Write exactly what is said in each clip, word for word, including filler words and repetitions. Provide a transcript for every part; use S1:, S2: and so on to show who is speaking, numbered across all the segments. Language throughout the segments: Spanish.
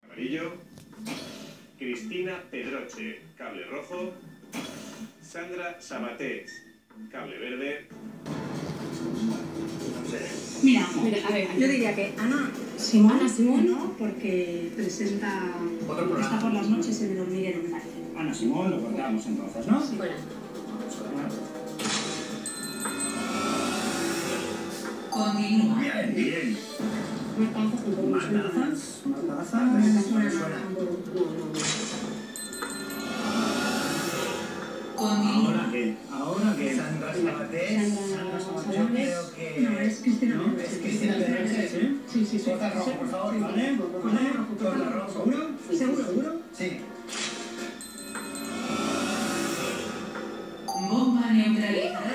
S1: Amarillo. Cristina Pedroche, cable rojo. Sandra Sabaté, cable verde.
S2: Mira, mira, a ver, yo diría que Ana Simón,
S3: Ana Simón,
S2: ¿no? Porque presenta, está por las noches en El Hormiguero, me parece.
S4: Ana Simón, lo cortamos entonces, ¿no?
S2: Sí.
S3: Bueno.
S4: Continúa. Bien, bien.
S3: Martazas tampoco me suena.
S4: Martazas, martazas,
S2: No me
S4: me
S2: suena
S4: suena.
S2: tampoco.
S3: No, no, no.
S4: ¿Ahora qué? ¿Ahora qué?
S5: Sandra Sabaté.
S3: Sandra
S5: Yo
S3: Sabaté.
S5: creo que...
S2: No, es Cristina
S4: ¿No?
S2: Pedroche.
S5: Es Cristina Pedroche.
S4: ¿Sí?
S2: Sí, sí, sí.
S5: Corta rojo, por favor.
S4: ¿Vale? ¿Vale?
S5: Corta rojo.
S4: ¿Seguro?
S2: ¿Seguro, seguro?
S5: Sí.
S6: Bomba neutralizada.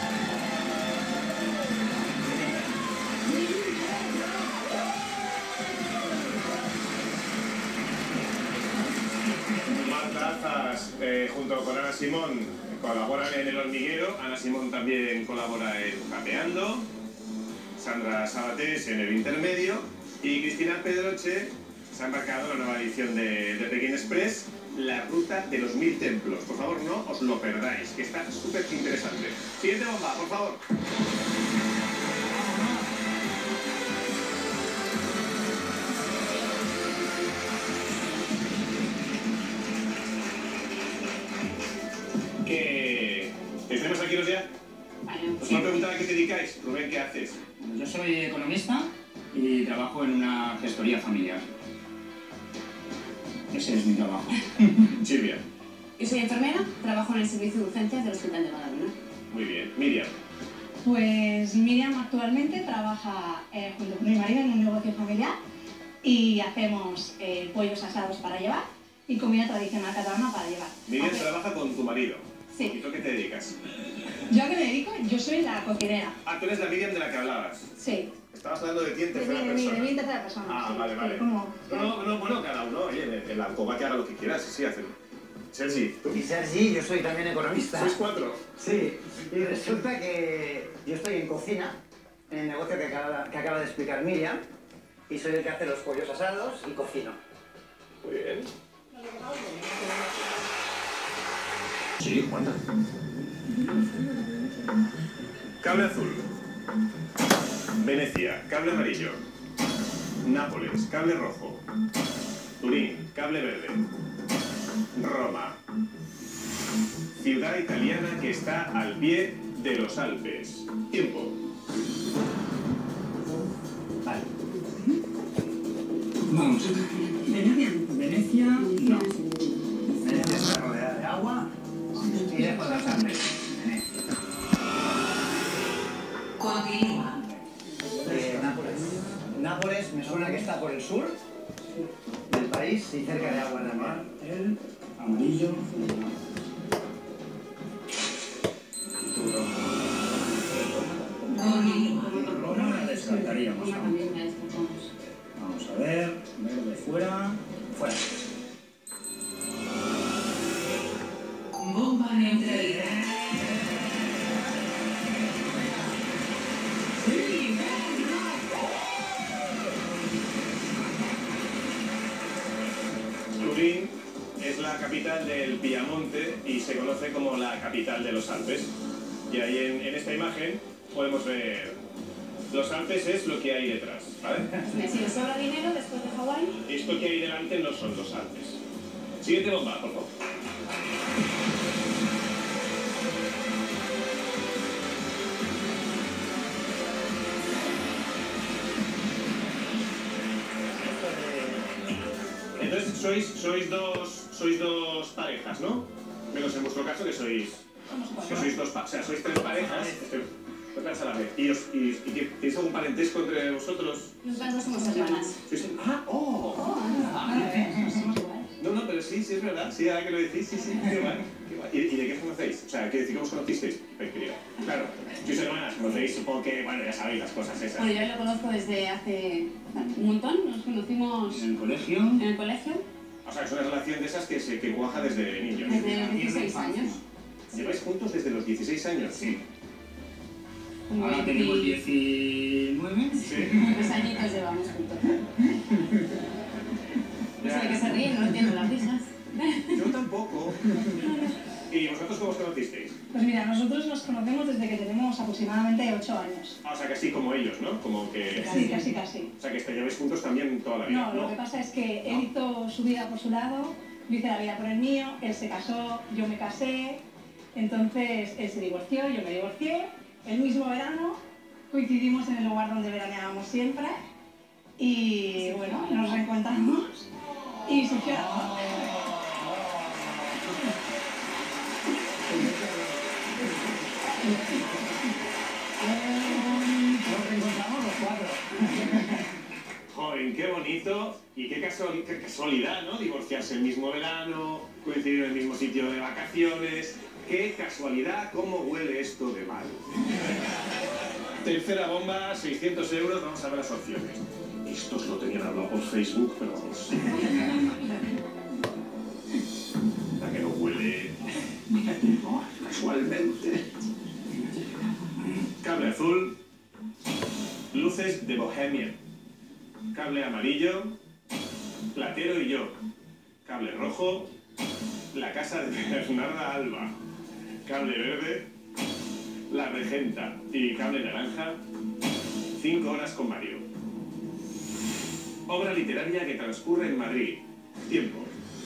S1: Marta Azas, eh, junto con Ana Simón, colaboran en El Hormiguero. Ana Simón también colabora en Japeando. Sandra Sabatés en El Intermedio. Y Cristina Pedroche se ha embarcado en la nueva edición de, de Pekín Express, La Ruta de los Mil Templos. Por favor, no os lo perdáis, que está súper interesante. Siguiente bomba, por favor. Que ¿tenemos aquí los ya?
S3: Bueno,
S1: Os voy a preguntar a qué te dedicáis. Rubén, ¿qué haces?
S4: Yo soy economista y trabajo en una gestoría familiar. Ese es mi trabajo.
S1: Silvia.
S3: yo soy enfermera, trabajo en el servicio de urgencias del Hospital de Badalona.
S1: Muy bien. Miriam.
S2: Pues Miriam actualmente trabaja eh, junto con mi marido en un negocio familiar y hacemos eh, pollos asados para llevar y comida tradicional catalana para llevar.
S1: Miriam
S2: Aunque-
S1: trabaja con tu marido. ¿Y
S2: Sí.
S1: tú a qué te dedicas?
S2: ¿Yo a qué me dedico? Yo soy la cocinera.
S1: Ah, tú eres la Miriam de la que hablabas.
S2: Sí.
S1: Estabas hablando de ti en
S2: De
S1: tercera
S2: mí, de mí, de mí
S1: persona.
S2: en tercera persona.
S1: Ah,
S2: sí,
S1: vale,
S2: sí,
S1: vale.
S2: como-
S1: No, no, bueno, cada uno, oye, el, el alcoba que haga lo que quiera, sí, sí, hacen. Sergi, ¿tú?
S5: Y Sergi, yo soy también economista.
S1: ¿Sois cuatro?
S5: Sí, y resulta que yo estoy en cocina, en el negocio que acaba, que acaba de explicar Miriam, y soy el que hace los pollos asados y cocino.
S1: Muy bien.
S4: Sí, Juana.
S1: Cable azul. Venecia, cable amarillo. Nápoles, cable rojo. Turín, cable verde. Roma. Ciudad italiana que está al pie de los Alpes. Tiempo.
S5: Vale.
S4: Vamos.
S2: Venecia.
S4: Venecia, no.
S5: Venecia está rodeada de agua y de los Alpes. Venecia.
S6: Continúa.
S5: Eh, Nápoles. Nápoles me suena que está por el sur del país y cerca de agua también.
S4: El amarillo.
S6: Continúa.
S4: Roma la descartaríamos.
S3: Roma
S4: ¿no?
S3: también la descartamos.
S4: Vamos a ver. Verde fuera.
S5: Fuera.
S6: Bomba neutralizada.
S1: Turín es la capital del Piamonte y se conoce como la capital de los Alpes. Y ahí en, en esta imagen podemos ver los Alpes es lo que hay detrás, ¿vale?
S3: Si os sobra dinero después de Hawái,
S1: Esto que hay delante no son los Alpes. Siguiente bomba, por favor. Entonces sois, sois dos sois dos parejas, ¿no? Menos en vuestro caso que sois que sois dos, pa- o sea, sois tres parejas. Tocas a la vez. ¿Y, os, y, y que- tenéis algún parentesco entre vosotros?
S3: nosotras dos somos hermanas.
S1: ¿Sois- Ah, oh.
S3: Oh, anda, somos iguales.
S1: No, no, pero sí, sí es verdad. Sí, ahora que lo decís, sí, sí, qué guay. Qué guay. ¿Y, ¿Y de qué os conocéis? O sea, ¿qué decir, cómo os conocisteis? Pues, querida. Claro, sois hermanas, conocéis, supongo que, bueno, ya sabéis las cosas esas.
S3: Bueno, yo lo conozco desde hace un montón, nos conocimos
S4: En el colegio.
S3: en el colegio
S1: O sea, es una relación de esas que se que cuaja desde niños.
S3: desde los dieciséis años.
S1: ¿Lleváis juntos desde los dieciséis años?
S4: Sí.
S3: Como
S4: Ahora tenemos diecinueve.
S1: Sí.
S3: Tres añitos llevamos juntos.
S1: Ya,
S3: Sí, no entiendo las risas.
S1: Yo tampoco. ¿Y vosotros cómo os conocisteis?
S2: Pues mira, nosotros nos conocemos desde que tenemos aproximadamente ocho años.
S1: Ah, o sea, que así como ellos, ¿no? Como que...
S2: Sí, casi, casi.
S1: O sea, que lleváis juntos también toda la vida,
S2: No,
S1: ¿no?
S2: lo que pasa es que él hizo su vida por su lado, yo hice la vida por el mío, él se casó, yo me casé, entonces él se divorció, yo me divorcié, el mismo verano coincidimos en el lugar donde veraneábamos siempre y bueno, nos reencontramos y surgió el amor.
S5: Nos reencontramos los cuatro.
S1: Joder, qué bonito y qué, casual, qué casualidad, ¿no? Divorciarse el mismo verano, coincidir en el mismo sitio de vacaciones. Qué casualidad, cómo huele esto de mal. Tercera bomba, seiscientos euros, vamos a ver las opciones. Estos lo tenían hablado por Facebook, pero vamos. La que no huele casualmente. Cable azul, luces de Bohemia. Cable amarillo, Platero y yo. Cable rojo, la casa de Bernarda Alba. Cable verde, la regenta. Y cable naranja, cinco horas con Mario. Obra literaria que transcurre en Madrid. Tiempo.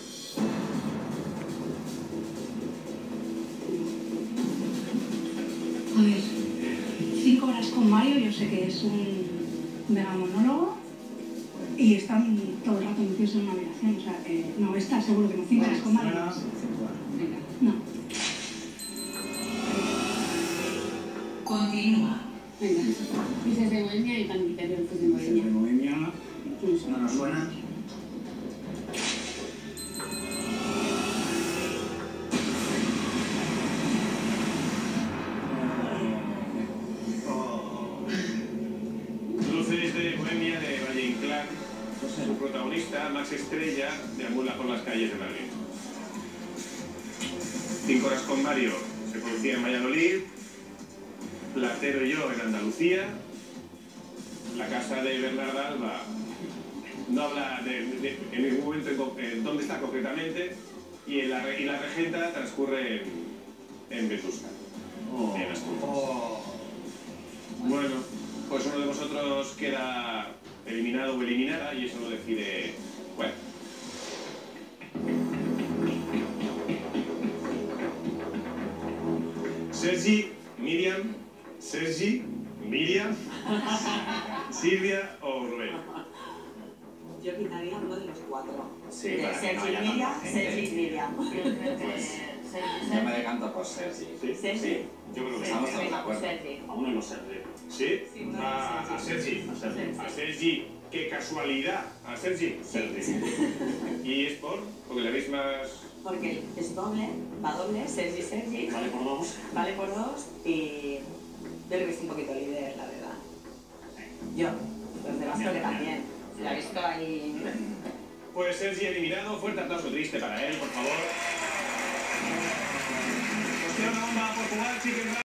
S2: A ver, cinco horas con Mario, yo sé que es un mega monólogo y están todo el rato metidos en una habitación, o sea que no, está seguro que no, cinco horas con Mario. No.
S6: Continúa.
S3: Venga. Dices de Bohemia y también te veo de Bohemia.
S4: De Bohemia,
S5: No nos suena.
S1: Luces de Bohemia de Valle Inclán. Su protagonista, Max Estrella, deambula por las calles de Madrid. Cinco horas con Mario se producía en Valladolid. Platero y yo en Andalucía. La casa de Bernarda Alba no habla de, de- en ningún momento en, co- en dónde está concretamente. Y, en la, re- y la regenta transcurre en, en Vetusta. En Asturias. Bueno, pues uno de vosotros queda eliminado o eliminada y eso lo decide... Bueno. Sergi, Miriam, Sergi, Miriam, Silvia o Rubén.
S7: Yo quitaría uno de los cuatro.
S8: Sí,
S7: De
S8: para que no
S7: Sergi
S8: haya
S7: Miriam,
S8: tanta gente.
S7: Sergi Miriam.
S8: Pues yo me decanto por Sergi.
S1: ¿Sí?
S7: Sergi.
S8: Sí,
S1: Yo creo que
S8: estamos todos de acuerdo.
S7: Sergi.
S4: a uno no serve.
S1: ¿Sí?
S7: Sí, uno
S1: A,
S7: de
S1: a Sergi.
S4: A Sergi.
S1: A Sergi. ¡Qué casualidad! A Sergi. Sergi. ¿Y es por? Porque le veis más...
S7: Porque es doble, va doble, Sergi, Sergi.
S4: Vale por dos.
S7: Vale por dos y yo creo que es un poquito líder, la verdad. Yo, los demás creo que también. La he visto ahí.
S1: Pues Sergi eliminado. Fuerte aplauso triste para él, por favor. Nos queda una bomba por jugar, chicken.